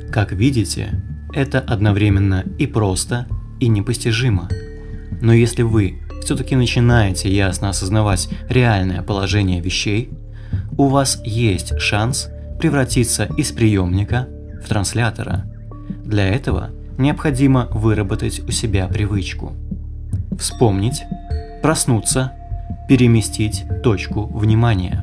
Как видите, это одновременно и просто, и непостижимо. Но если вы все-таки начинаете ясно осознавать реальное положение вещей, у вас есть шанс превратиться из приемника в транслятора. Для этого необходимо выработать у себя привычку. Вспомнить, проснуться, переместить точку внимания.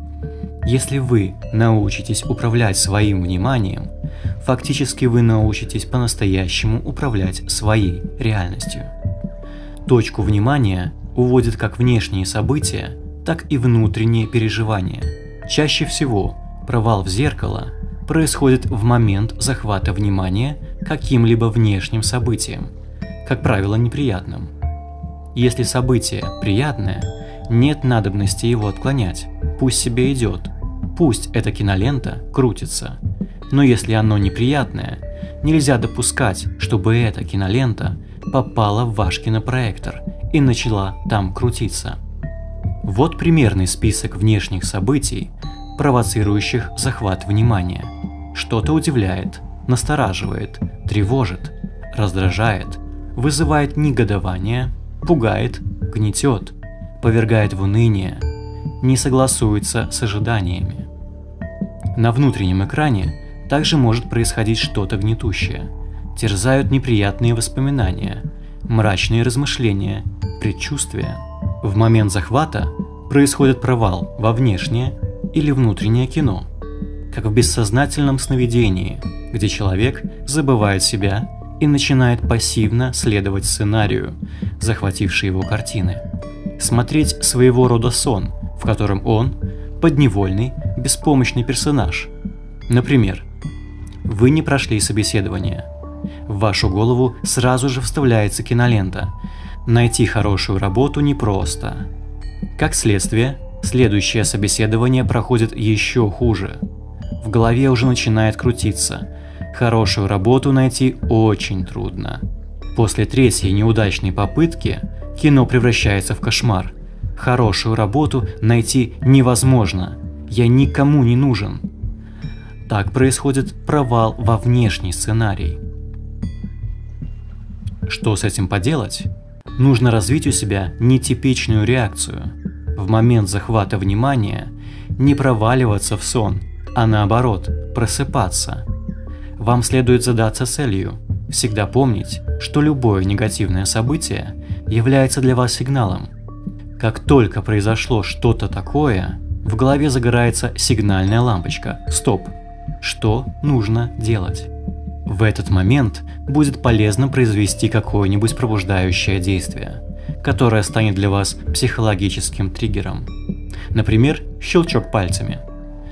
Если вы научитесь управлять своим вниманием, фактически вы научитесь по-настоящему управлять своей реальностью. Точку внимания уводят как внешние события, так и внутренние переживания. Чаще всего провал в зеркало происходит в момент захвата внимания каким-либо внешним событием, как правило, неприятным. Если событие приятное, нет надобности его отклонять, пусть себе идет, пусть эта кинолента крутится. Но если оно неприятное, нельзя допускать, чтобы эта кинолента попала в ваш кинопроектор и начала там крутиться. Вот примерный список внешних событий, провоцирующих захват внимания. Что-то удивляет, настораживает, тревожит, раздражает, вызывает негодование, пугает, гнетет, повергает в уныние, не согласуется с ожиданиями. На внутреннем экране также может происходить что-то гнетущее. Терзают неприятные воспоминания, мрачные размышления, предчувствия. В момент захвата происходит провал во внешнее или внутреннее кино, как в бессознательном сновидении, где человек забывает себя и начинает пассивно следовать сценарию, захватившей его картины. Смотреть своего рода сон, в котором он – подневольный, беспомощный персонаж. Например, вы не прошли собеседование. В вашу голову сразу же вставляется кинолента. Найти хорошую работу непросто. Как следствие, следующее собеседование проходит еще хуже. В голове уже начинает крутиться. Хорошую работу найти очень трудно. После третьей неудачной попытки кино превращается в кошмар. Хорошую работу найти невозможно. Я никому не нужен. Так происходит провал во внешний сценарий. Что с этим поделать? Нужно развить у себя нетипичную реакцию. В момент захвата внимания не проваливаться в сон, а наоборот, просыпаться. Вам следует задаться целью, всегда помнить, что любое негативное событие является для вас сигналом. Как только произошло что-то такое, в голове загорается сигнальная лампочка «Стоп! Что нужно делать?» В этот момент будет полезно произвести какое-нибудь пробуждающее действие, которое станет для вас психологическим триггером. Например, щелчок пальцами.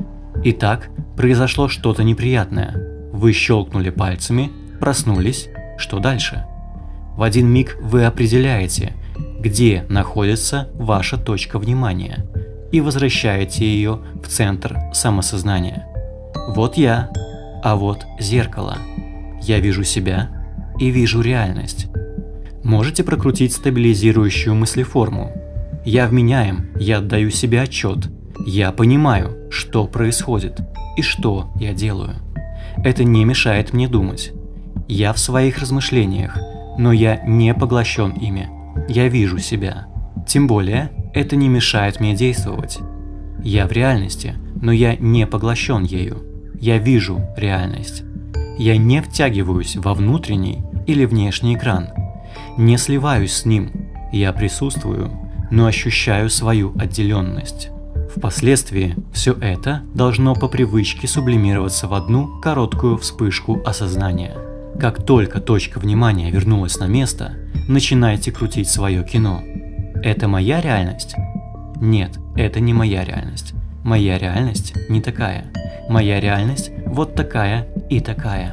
Итак, произошло что-то неприятное. Вы щелкнули пальцами, проснулись. Что дальше? В один миг вы определяете, где находится ваша точка внимания, и возвращаете ее в центр самосознания. Вот я, а вот зеркало. Я вижу себя и вижу реальность. Можете прокрутить стабилизирующую мыслеформу. Я вменяем, я отдаю себе отчет. Я понимаю, что происходит и что я делаю. Это не мешает мне думать. Я в своих размышлениях, но я не поглощен ими. Я вижу себя. Тем более, это не мешает мне действовать. Я в реальности, но я не поглощен ею. Я вижу реальность. Я не втягиваюсь во внутренний или внешний экран. Не сливаюсь с ним. Я присутствую, но ощущаю свою отделенность. Впоследствии все это должно по привычке сублимироваться в одну короткую вспышку осознания. Как только точка внимания вернулась на место, начинайте крутить свое кино. Это моя реальность? Нет, это не моя реальность. Моя реальность не такая. Моя реальность вот такая и такая.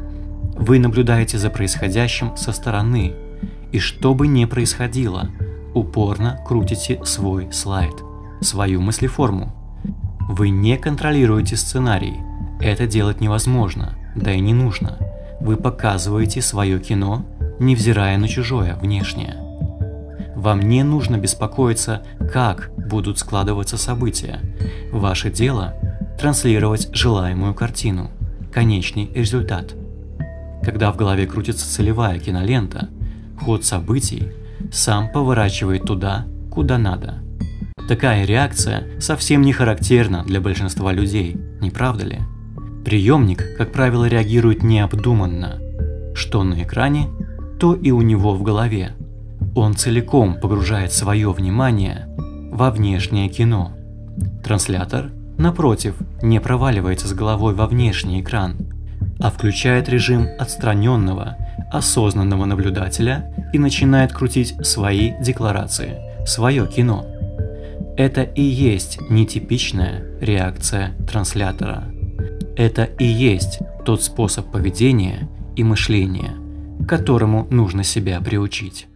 Вы наблюдаете за происходящим со стороны, и что бы ни происходило, упорно крутите свой слайд, свою мыслеформу. Вы не контролируете сценарий, это делать невозможно, да и не нужно. Вы показываете свое кино, невзирая на чужое внешнее. Вам не нужно беспокоиться, как будут складываться события. Ваше дело – транслировать желаемую картину. конечный результат. Когда в голове крутится целевая кинолента, ход событий сам поворачивает туда, куда надо. Такая реакция совсем не характерна для большинства людей, не правда ли? Приемник, как правило, реагирует необдуманно. Что на экране, то и у него в голове. Он целиком погружает свое внимание во внешнее кино. Транслятор, напротив, не проваливается с головой во внешний экран, а включает режим отстраненного, осознанного наблюдателя и начинает крутить свои декларации, свое кино. Это и есть нетипичная реакция транслятора. Это и есть тот способ поведения и мышления, к которому нужно себя приучить.